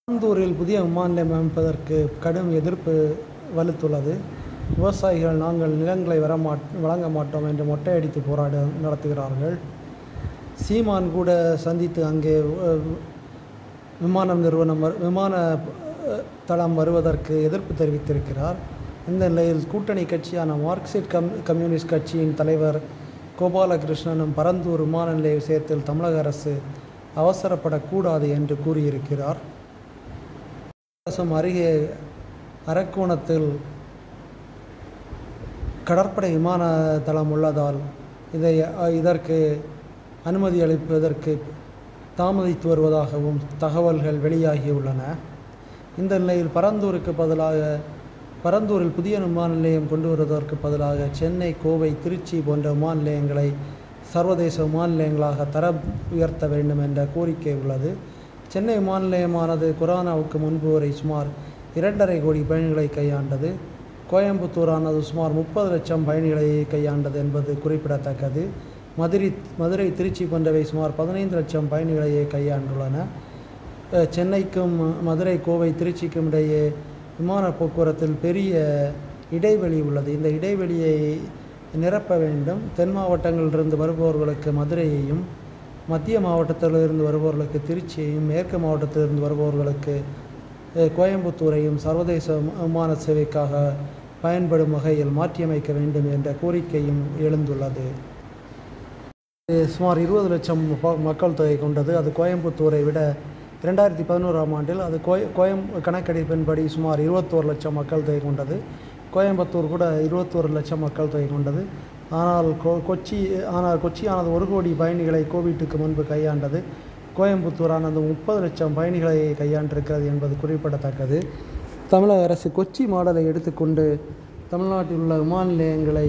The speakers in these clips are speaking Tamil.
பரந்தூரில் புதிய விமான நிலையம் அமைப்பதற்கு கடும் எதிர்ப்பு வலுத்துள்ளது. விவசாயிகள் நாங்கள் நிலங்களை வழங்க மாட்டோம் என்று மொட்டையடித்து போராட்டம் நடத்துகிறார்கள். சீமான் கூட சந்தித்து அங்கே விமான தளம் வருவதற்கு எதிர்ப்பு தெரிவித்திருக்கிறார். இந்த நிலையில் கூட்டணி கட்சியான மார்க்சிஸ்ட் கம்யூனிஸ்ட் கட்சியின் தலைவர் கோபாலகிருஷ்ணனும் பரந்தூர் விமான நிலைய விஷயத்தில் தமிழக அரசு அவசரப்படக்கூடாது என்று கூறியிருக்கிறார். அருகே அரக்கோணத்தில் கடற்படை விமான தளம் உள்ளதால் இதற்கு அனுமதி அளிப்பதற்கு தாமதித்து வருவதாகவும் தகவல்கள் வெளியாகியுள்ளன. இந்த நிலையில் பரந்தூரில் புதிய விமான நிலையம் கொண்டு வருவதற்கு பதிலாக சென்னை, கோவை, திருச்சி போன்ற விமான நிலையங்களை சர்வதேச விமான நிலையங்களாக தரம் உயர்த்த வேண்டும் என்ற கோரிக்கை உள்ளது. சென்னை விமான நிலையமானது கொரோனாவுக்கு முன்பு வரை சுமார் 2.5 கோடி பயணிகளை கையாண்டது. கோயம்புத்தூரானது சுமார் 30 லட்சம் பயணிகளை கையாண்டது என்பது குறிப்பிடத்தக்கது. மதுரை, திருச்சி போன்றவை சுமார் 15 லட்சம் பயணிகளையே கையாண்டுள்ளன. சென்னைக்கும் மதுரை, கோவை, திருச்சிக்கும் இடையே விமான போக்குவரத்தில் பெரிய இடைவெளி உள்ளது. இந்த இடைவெளியை நிரப்ப வேண்டும். தென் மாவட்டங்களிலிருந்து வருபவர்களுக்கு மதுரையையும், மத்திய மாவட்டத்திலிருந்து வருபவர்களுக்கு திருச்சியையும், மேற்கு மாவட்டத்திலிருந்து வருபவர்களுக்கு கோயம்புத்தூரையும் சர்வதேச விமான சேவைக்காக பயன்படும் வகையில் மாற்றியமைக்க வேண்டும் என்ற கோரிக்கையும் எழுந்துள்ளது. சுமார் 20 லட்சம் மக்கள் தொகை கொண்டது. அது கோயம்புத்தூரை விட 2011ஆம் ஆண்டில் அது கணக்கெடுப்பின்படி சுமார் 21 லட்சம் மக்கள் தொகை கொண்டது. கோயம்புத்தூர் கூட 21 லட்சம் மக்கள் தொகை கொண்டது. ஆனால் கொச்சியானது 1 கோடி பயணிகளை கோவிட்டுக்கு முன்பு கையாண்டது. கோயம்புத்தூரானது 30 லட்சம் பயணிகளை கையாண்டிருக்கிறது என்பது குறிப்பிடத்தக்கது. தமிழக அரசு கொச்சி மாடலை எடுத்துக்கொண்டு தமிழ்நாட்டில் உள்ள விமான நிலையங்களை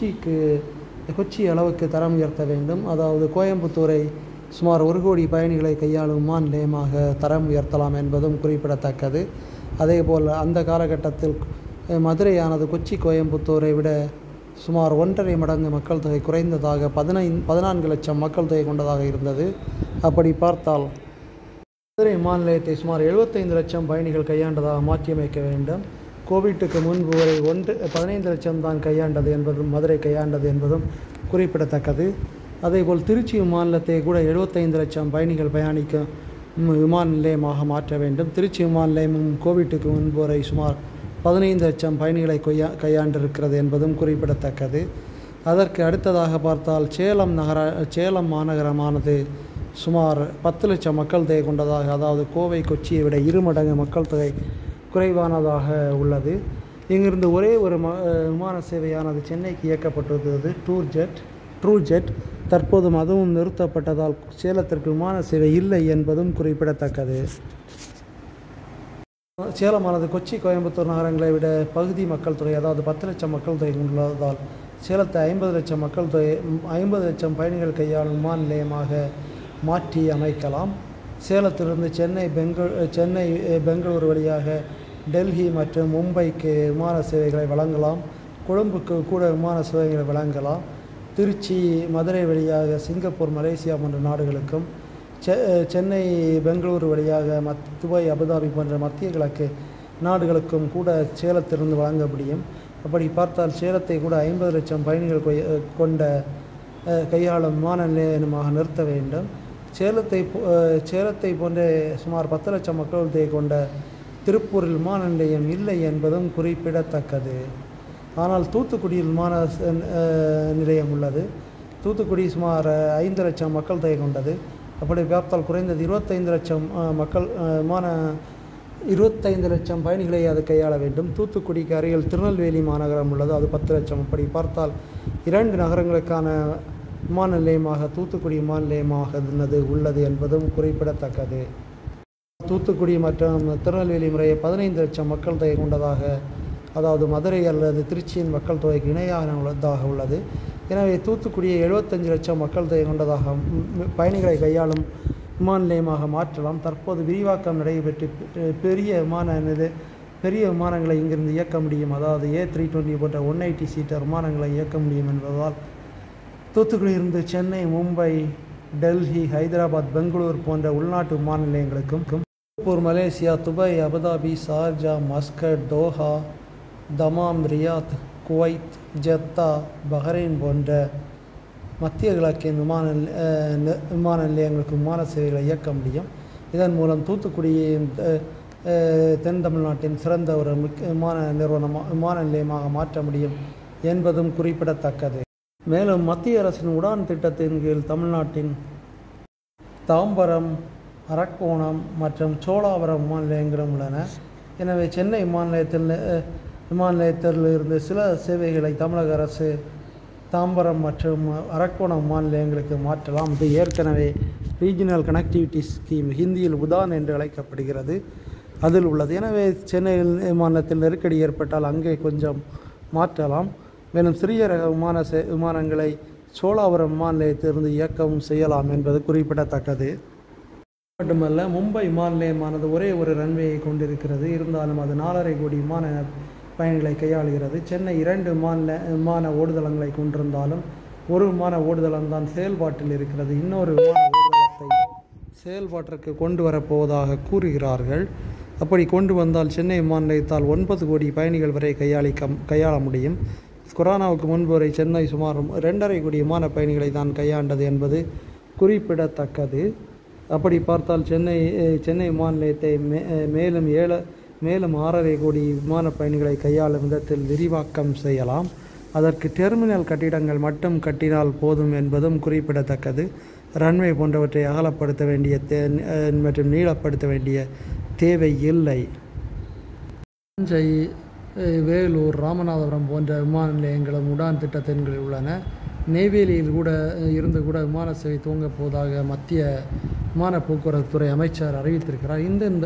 கொச்சி அளவுக்கு தரம் உயர்த்த வேண்டும். அதாவது கோயம்புத்தூரை சுமார் 1 கோடி பயணிகளை கையாளும் விமான நிலையமாக தரம் உயர்த்தலாம் என்பதும் குறிப்பிடத்தக்கது. அதேபோல் அந்த காலகட்டத்தில் மதுரையானது கொச்சி, கோயம்புத்தூரை விட சுமார் 1.5 மடங்கு மக்கள் தொகை குறைந்ததாக 14 லட்சம் மக்கள் தொகை கொண்டதாக இருந்தது. அப்படி பார்த்தால் மதுரை விமான நிலையத்தை சுமார் 75 லட்சம் பயணிகள் கையாண்டதாக மாற்றியமைக்க வேண்டும். கோவிட்டுக்கு முன்பு வரை 15 லட்சம் தான் மதுரை கையாண்டது என்பதும் குறிப்பிடத்தக்கது. அதேபோல் திருச்சி விமான நிலையத்தை கூட 75 லட்சம் பயணிகள் பயணிக்கும் விமான நிலையமாக மாற்ற வேண்டும். திருச்சி விமான நிலையமும் கோவிட்டுக்கு முன்பு வரை சுமார் 15 லட்சம் பயணிகளை கையாண்டிருக்கிறது என்பதும் குறிப்பிடத்தக்கது. அதற்கு அடுத்ததாக பார்த்தால் சேலம் மாநகரமானது சுமார் 10 லட்சம் மக்கள் தொகை கொண்டதாக, அதாவது கோவை, கொச்சியை விட 2 மடங்கு மக்கள் தொகை குறைவானதாக உள்ளது. இங்கிருந்து ஒரே ஒரு விமான சேவையானது சென்னைக்கு இயக்கப்பட்டுள்ளது, ட்ரூஜெட். தற்போது அதுவும் நிறுத்தப்பட்டதால் சேலத்திற்கு விமான சேவை இல்லை என்பதும் குறிப்பிடத்தக்கது. சேலமானது கொச்சி, கோயம்புத்தூர் நகரங்களை விட பகுதி மக்கள் தொகை, அதாவது 10 லட்சம் மக்கள் தொகை கொண்டுள்ளதால் சேலத்தை 50 லட்சம் பயணிகள் கையாளும் விமான நிலையமாக மாற்றி அமைக்கலாம். சேலத்திலிருந்து சென்னை, பெங்களூரு வழியாக டெல்லி மற்றும் மும்பைக்கு விமான சேவைகளை வழங்கலாம். கொழும்புக்கு கூட விமான சேவைகளை வழங்கலாம். திருச்சி, மதுரை வழியாக சிங்கப்பூர், மலேசியா போன்ற நாடுகளுக்கும், சென்னை, பெங்களூரு வழியாக துபாய், அபுதாபி போன்ற மத்திய கிழக்கு நாடுகளுக்கும் கூட சேலத்திலிருந்து வழங்க முடியும். அப்படி பார்த்தால் சேலத்தை கூட 50 லட்சம் பயணிகள் கொண்ட கையாளும் விமான நிலையமாக நிறுத்த வேண்டும். சேலத்தை போன்ற சுமார் 10 லட்சம் மக்கள் தொகை கொண்ட திருப்பூரில் விமான நிலையம் இல்லை என்பதும் குறிப்பிடத்தக்கது. ஆனால் தூத்துக்குடியில் விமான நிலையம் உள்ளது. தூத்துக்குடி சுமார் 5 லட்சம் மக்கள் தொகை கொண்டது. அப்படி பார்த்தால் குறைந்தது 25 லட்சம் பயணிகளை அது கையாள வேண்டும். தூத்துக்குடிக்கு அருகில் திருநெல்வேலி மாநகரம் உள்ளது, அது 10 லட்சம். அப்படி பார்த்தால் 2 நகரங்களுக்கான விமான நிலையமாக தூத்துக்குடி விமான நிலையமாக உள்ளது என்பதும் குறிப்பிடத்தக்கது. தூத்துக்குடி மற்றும் திருநெல்வேலி முறையை 15 லட்சம் மக்கள் தொகை கொண்டதாக, அதாவது மதுரை அல்லது திருச்சியின் மக்கள் தொகைக்கு இணையாக உள்ளது. எனவே தூத்துக்குடியை 75 லட்சம் மக்கள் தொகை கொண்டதாக பயணிகளை கையாளும் விமான நிலையமாக மாற்றலாம். தற்போது விரிவாக்கம் நடைபெற்று பெரிய விமானங்களை இங்கிருந்து இயக்க முடியும். அதாவது A320 போன்ற 180 சீட்டர் விமானங்களை இயக்க முடியும் என்பதால் தூத்துக்குடியிலிருந்து சென்னை, மும்பை, டெல்லி, ஹைதராபாத், பெங்களூர் போன்ற உள்நாட்டு விமான நிலையங்களுக்கும் Singapore, Malaysia, Dubai, Abu Dhabi, Sharjah, Muscat, Doha, Dammam, Riyadh, Kuwait, Jeddah, Bahrain போன்ற மத்திய கிழக்கின் விமான நிலையங்களுக்கு விமான சேவைகளை இயக்க முடியும். இதன் மூலம் தூத்துக்குடியை தென் தமிழ்நாட்டின் சிறந்த ஒரு விமான நிலையமாக மாற்ற முடியும் என்பதும் குறிப்பிடத்தக்கது. மேலும் மத்திய அரசின் உடான் திட்டத்தின் கீழ் தமிழ்நாட்டின் தாம்பரம், அரக்கோணம் மற்றும் சோழாவரம் விமான நிலையங்களும் உள்ளன. எனவே சென்னை விமான நிலையத்திலிருந்து சில சேவைகளை தமிழக அரசு தாம்பரம் மற்றும் அரக்கோணம் விமான நிலையங்களுக்கு மாற்றலாம். இது ஏற்கனவே ரீஜினல் கனெக்டிவிட்டி ஸ்கீம், ஹிந்தியில் உதான் என்று அழைக்கப்படுகிறது, அதில் உள்ளது. எனவே சென்னை விமானத்தில் நெருக்கடி ஏற்பட்டால் அங்கே கொஞ்சம் மாற்றலாம். மேலும் சிறிய ரக விமானங்களை சோழாவரம் விமான நிலையத்திலிருந்து இயக்கவும் செய்யலாம் என்பது குறிப்பிடத்தக்கது. மட்டுமல்ல, மும்பை விமான நிலையமானது ஒரே ஒரு ரன்வேயை கொண்டிருக்கிறது. இருந்தாலும் அது 4.5 கோடி விமான பயணிகளை கையாளுகிறது. சென்னை 2 விமான ஓடுதளங்களை கொண்டிருந்தாலும் ஒரு விமான ஓடுதளம் தான் செயல்பாட்டில் இருக்கிறது. இன்னொரு விமான ஓடுதளத்தை செயல்பாட்டிற்கு கொண்டு வரப்போவதாக கூறுகிறார்கள். அப்படி கொண்டு வந்தால் சென்னை விமான நிலையத்தால் 9 கோடி பயணிகள் வரை கையாள முடியும். கொரோனாவுக்கு முன்பு வரை சென்னை சுமார் 2.5 கோடி விமான பயணிகளை தான் கையாண்டது என்பது குறிப்பிடத்தக்கது. அப்படி பார்த்தால் சென்னை விமான நிலையத்தை மேலும் 6.5 கோடி விமான பயணிகளை கையாளும் விதத்தில் விரிவாக்கம் செய்யலாம். அதற்கு டெர்மினல் கட்டிடங்கள் மட்டும் கட்டினால் போதும் என்பதும் குறிப்பிடத்தக்கது. ரன்வே போன்றவற்றை அகலப்படுத்த வேண்டிய மற்றும் நீளப்படுத்த வேண்டிய தேவை இல்லை. தஞ்சை, வேலூர், ராமநாதபுரம் போன்ற விமான நிலையங்களும் உடான் திட்டத்தின் கீழ் உள்ளன. நெய்வேலியில் இருந்து கூட விமான சேவை துவங்கப் போவதாக மத்திய விமான போக்குவரத்து துறை அமைச்சர் அறிவித்திருக்கிறார்.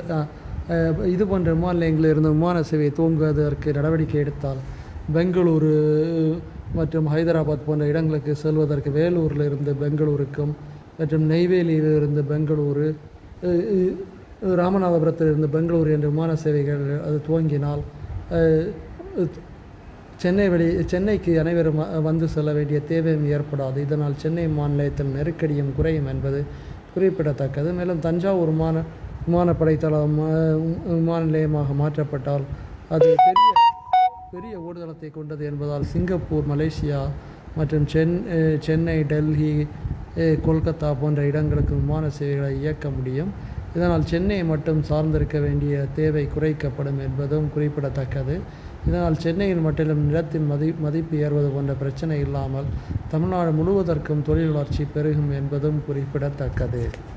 இது போன்ற விமான நிலையங்களில் இருந்து விமான சேவை துவங்குவதற்கு நடவடிக்கை எடுத்தால் பெங்களூரு மற்றும் ஹைதராபாத் போன்ற இடங்களுக்கு செல்வதற்கு வேலூரில் இருந்து பெங்களூருக்கும் மற்றும் நெய்வேலியிலிருந்து பெங்களூரு, ராமநாதபுரத்திலிருந்து பெங்களூரு என்ற விமான சேவைகள் அது துவங்கினால் சென்னைக்கு அனைவரும் வந்து செல்ல வேண்டிய தேவையும் ஏற்படாது. இதனால் சென்னை விமான நிலையத்தில் நெருக்கடியும் குறையும் என்பது குறிப்பிடத்தக்கது. மேலும் தஞ்சாவூர் விமானப்படை தளம் விமான நிலையமாக மாற்றப்பட்டால் அது பெரிய ஓடுதளத்தை கொண்டது என்பதால் சிங்கப்பூர், மலேசியா மற்றும் சென்னை, டெல்லி, கொல்கத்தா போன்ற இடங்களுக்கு விமான சேவைகளை இயக்க முடியும். இதனால் சென்னையை மட்டும் சார்ந்திருக்க வேண்டிய தேவை குறைக்கப்படும் என்பதும் குறிப்பிடத்தக்கது. இதனால் சென்னையில் மட்டிலும் நிலத்தின் மதிப்பு ஏறுவது போன்ற பிரச்சனை இல்லாமல் தமிழ்நாடு முழுவதற்கும் தொழில் வளர்ச்சி பெருகும் என்பதும் குறிப்பிடத்தக்கது.